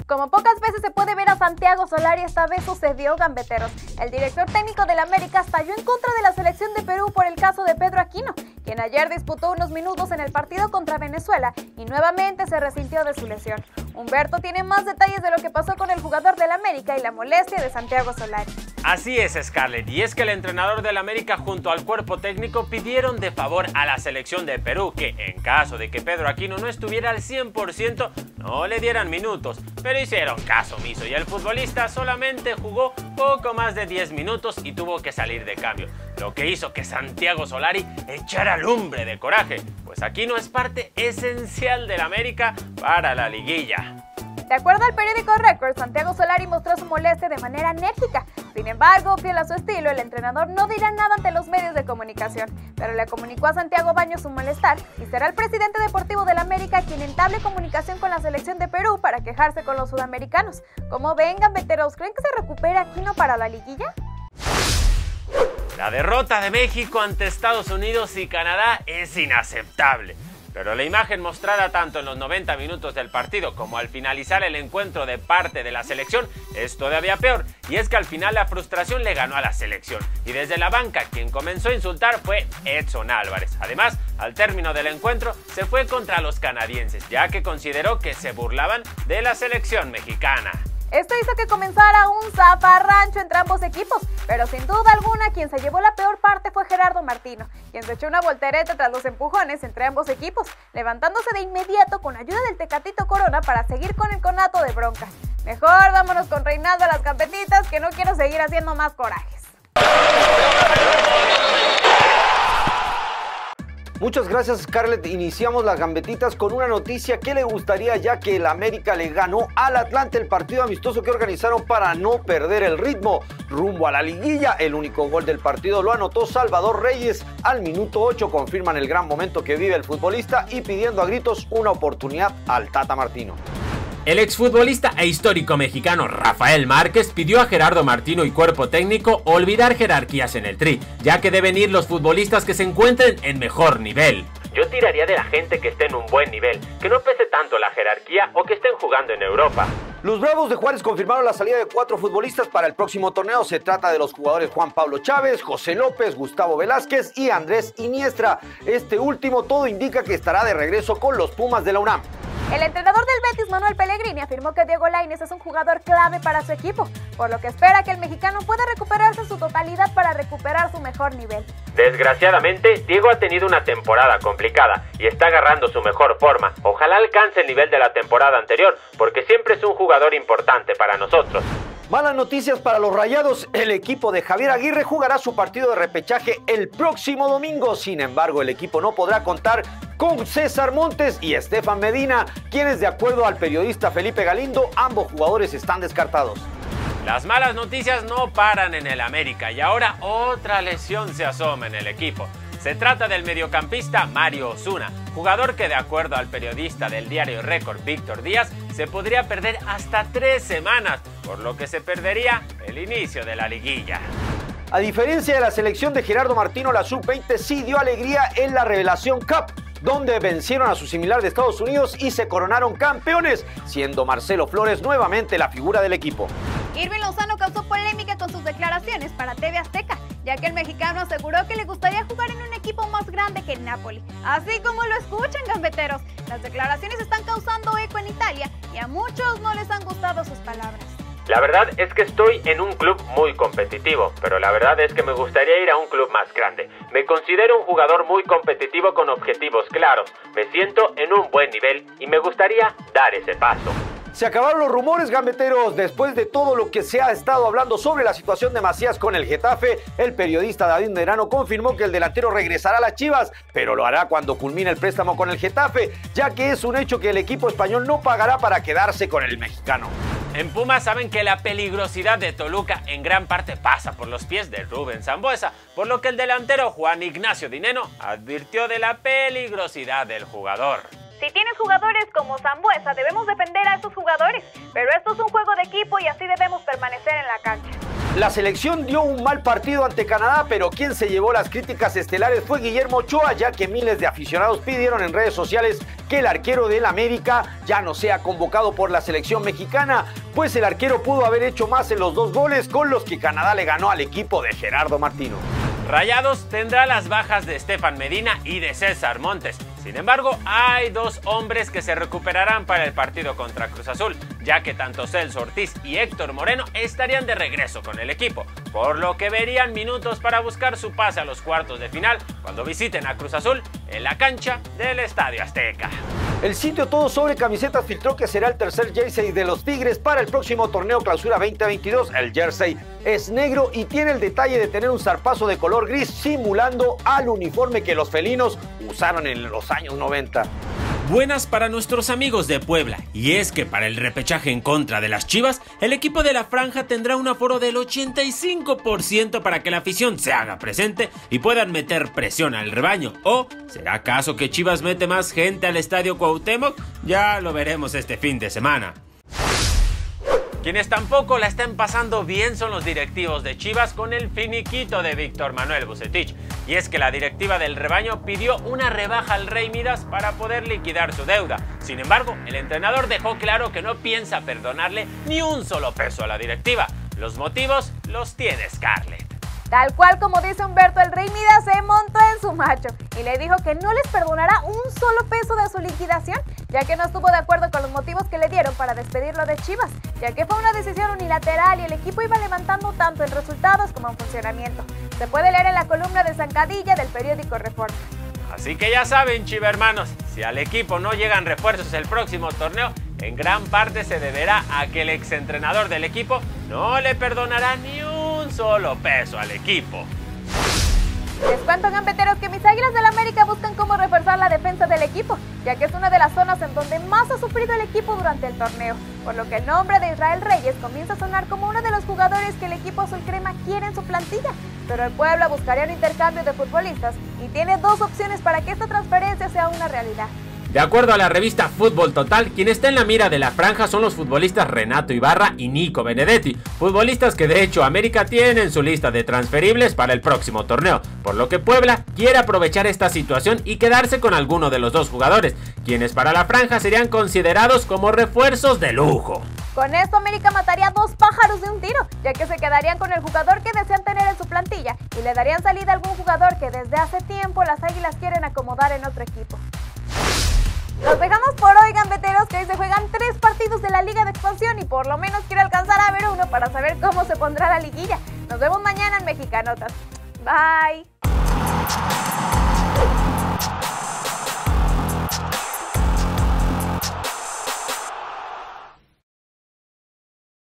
Como pocas veces se puede ver a Santiago Solari, esta vez sucedió, gambeteros. El director técnico del América estalló en contra de la selección de Perú por el caso de Pedro Aquino, quien ayer disputó unos minutos en el partido contra Venezuela y nuevamente se resintió de su lesión. Humberto tiene más detalles de lo que pasó con el jugador del América y la molestia de Santiago Solari. Así es, Scarlett, y es que el entrenador del América junto al cuerpo técnico pidieron de favor a la selección de Perú que, en caso de que Pedro Aquino no estuviera al 100%, no le dieran minutos, pero hicieron caso omiso y el futbolista solamente jugó poco más de 10 minutos y tuvo que salir de cambio, lo que hizo que Santiago Solari echara lumbre de coraje, pues Aquino es parte esencial del América para la liguilla. De acuerdo al periódico Record, Santiago Solari mostró su molestia de manera enérgica. Sin embargo, fiel a su estilo, el entrenador no dirá nada ante los medios de comunicación, pero le comunicó a Santiago Baños su malestar y será el presidente deportivo del América quien entable comunicación con la selección de Perú para quejarse con los sudamericanos. ¿Cómo ven, gambeteros? ¿Creen que se recupera Aquino para la liguilla? La derrota de México ante Estados Unidos y Canadá es inaceptable. Pero la imagen mostrada tanto en los 90 minutos del partido como al finalizar el encuentro de parte de la selección es todavía peor. Y es que al final la frustración le ganó a la selección. Y desde la banca quien comenzó a insultar fue Edson Álvarez. Además, al término del encuentro se fue contra los canadienses, ya que consideró que se burlaban de la selección mexicana. Esto hizo que comenzara un zafarrancho entre ambos equipos, pero sin duda alguna quien se llevó la peor parte fue Gerardo Martino, quien se echó una voltereta tras los empujones entre ambos equipos, levantándose de inmediato con ayuda del Tecatito Corona para seguir con el conato de bronca. Mejor vámonos con Reinaldo a las gambetitas, que no quiero seguir haciendo más corajes. Muchas gracias, Scarlett. Iniciamos las gambetitas con una noticia que le gustaría, ya que el América le ganó al Atlante el partido amistoso que organizaron para no perder el ritmo rumbo a la liguilla. El único gol del partido lo anotó Salvador Reyes al minuto 8. Confirman el gran momento que vive el futbolista y pidiendo a gritos una oportunidad al Tata Martino. El exfutbolista e histórico mexicano Rafael Márquez pidió a Gerardo Martino y cuerpo técnico olvidar jerarquías en el Tri, ya que deben ir los futbolistas que se encuentren en mejor nivel. Yo tiraría de la gente que esté en un buen nivel, que no pese tanto la jerarquía o que estén jugando en Europa. Los Bravos de Juárez confirmaron la salida de 4 futbolistas para el próximo torneo. Se trata de los jugadores Juan Pablo Chávez, José López, Gustavo Velázquez y Andrés Iniestra. Este último todo indica que estará de regreso con los Pumas de la UNAM. El entrenador del Betis, Manuel Pellegrini, afirmó que Diego Lainez es un jugador clave para su equipo, por lo que espera que el mexicano pueda recuperarse en su totalidad para recuperar su mejor nivel. Desgraciadamente, Diego ha tenido una temporada complicada y está agarrando su mejor forma. Ojalá alcance el nivel de la temporada anterior, porque siempre es un jugador importante para nosotros. Malas noticias para los Rayados. El equipo de Javier Aguirre jugará su partido de repechaje el próximo domingo. Sin embargo, el equipo no podrá contar con César Montes y Estefan Medina, quienes, de acuerdo al periodista Felipe Galindo, ambos jugadores están descartados. Las malas noticias no paran en el América y ahora otra lesión se asoma en el equipo. Se trata del mediocampista Mario Osuna, jugador que, de acuerdo al periodista del diario Record, Víctor Díaz, se podría perder hasta 3 semanas, por lo que se perdería el inicio de la liguilla. A diferencia de la selección de Gerardo Martino, la Sub-20 sí dio alegría en la Revelación Cup, donde vencieron a su similar de Estados Unidos y se coronaron campeones, siendo Marcelo Flores nuevamente la figura del equipo. Irving Lozano causó polémica con sus declaraciones para TV Azteca, ya que el mexicano aseguró que le gustaría jugar en un equipo más grande que el Napoli. Así como lo escuchan, gambeteros, las declaraciones están causando eco en Italia y a muchos no les han gustado sus palabras. La verdad es que estoy en un club muy competitivo, pero la verdad es que me gustaría ir a un club más grande. Me considero un jugador muy competitivo con objetivos claros, me siento en un buen nivel y me gustaría dar ese paso. Se acabaron los rumores, gambeteros. Después de todo lo que se ha estado hablando sobre la situación de Macías con el Getafe, el periodista David Medrano confirmó que el delantero regresará a las Chivas, pero lo hará cuando culmine el préstamo con el Getafe, ya que es un hecho que el equipo español no pagará para quedarse con el mexicano. En Pumas saben que la peligrosidad de Toluca en gran parte pasa por los pies de Rubén Sambueza, por lo que el delantero Juan Ignacio Dineno advirtió de la peligrosidad del jugador. Si tienes jugadores como Sambueza, debemos defender a esos jugadores, pero esto es un juego de equipo y así debemos permanecer en la cancha. La selección dio un mal partido ante Canadá, pero quien se llevó las críticas estelares fue Guillermo Ochoa, ya que miles de aficionados pidieron en redes sociales que el arquero del América ya no sea convocado por la selección mexicana, pues el arquero pudo haber hecho más en los 2 goles con los que Canadá le ganó al equipo de Gerardo Martino. Rayados tendrá las bajas de Estefan Medina y de César Montes. Sin embargo, hay 2 hombres que se recuperarán para el partido contra Cruz Azul, ya que tanto Celso Ortiz y Héctor Moreno estarían de regreso con el equipo, por lo que verían minutos para buscar su pase a los cuartos de final cuando visiten a Cruz Azul en la cancha del Estadio Azteca. El sitio Todo Sobre Camisetas filtró que será el tercer jersey de los Tigres para el próximo torneo Clausura 2022. El jersey es negro y tiene el detalle de tener un zarpazo de color gris simulando al uniforme que los felinos usaron en los años 90. Buenas para nuestros amigos de Puebla, y es que para el repechaje en contra de las Chivas, el equipo de la Franja tendrá un aforo del 85% para que la afición se haga presente y puedan meter presión al rebaño. ¿O será acaso que Chivas mete más gente al Estadio Cuauhtémoc? Ya lo veremos este fin de semana. Quienes tampoco la están pasando bien son los directivos de Chivas con el finiquito de Víctor Manuel Vucetich. Y es que la directiva del rebaño pidió una rebaja al Rey Midas para poder liquidar su deuda. Sin embargo, el entrenador dejó claro que no piensa perdonarle ni un solo peso a la directiva. Los motivos los tiene Scarlett. Tal cual como dice Humberto, el Rey Midas se montó en su macho y le dijo que no les perdonará un solo peso de su liquidación, ya que no estuvo de acuerdo con los motivos que le dieron para despedirlo de Chivas, ya que fue una decisión unilateral y el equipo iba levantando tanto en resultados como en funcionamiento. Se puede leer en la columna de Zancadilla del periódico Reforma. Así que ya saben, chivermanos, si al equipo no llegan refuerzos el próximo torneo, en gran parte se deberá a que el exentrenador del equipo no le perdonará ni un solo peso al equipo. Les cuento, gambeteros, que mis Águilas del América buscan cómo reforzar la defensa del equipo, ya que es una de las zonas en donde más ha sufrido el equipo durante el torneo, por lo que el nombre de Israel Reyes comienza a sonar como uno de los jugadores que el equipo azulcrema quiere en su plantilla. Pero el Puebla buscaría un intercambio de futbolistas y tiene 2 opciones para que esta transferencia sea una realidad. De acuerdo a la revista Fútbol Total, quien está en la mira de la franja son los futbolistas Renato Ibarra y Nico Benedetti, futbolistas que de hecho América tiene en su lista de transferibles para el próximo torneo, por lo que Puebla quiere aprovechar esta situación y quedarse con alguno de los 2 jugadores, quienes para la franja serían considerados como refuerzos de lujo. Con esto América mataría 2 pájaros de un tiro, ya que se quedarían con el jugador que desean tener en su plantilla y le darían salida a algún jugador que desde hace tiempo las Águilas quieren acomodar en otro equipo. Los dejamos por hoy, gambeteros, que hoy se juegan 3 partidos de la Liga de Expansión y por lo menos quiero alcanzar a ver uno para saber cómo se pondrá la liguilla. Nos vemos mañana en Mexicanotas. Bye.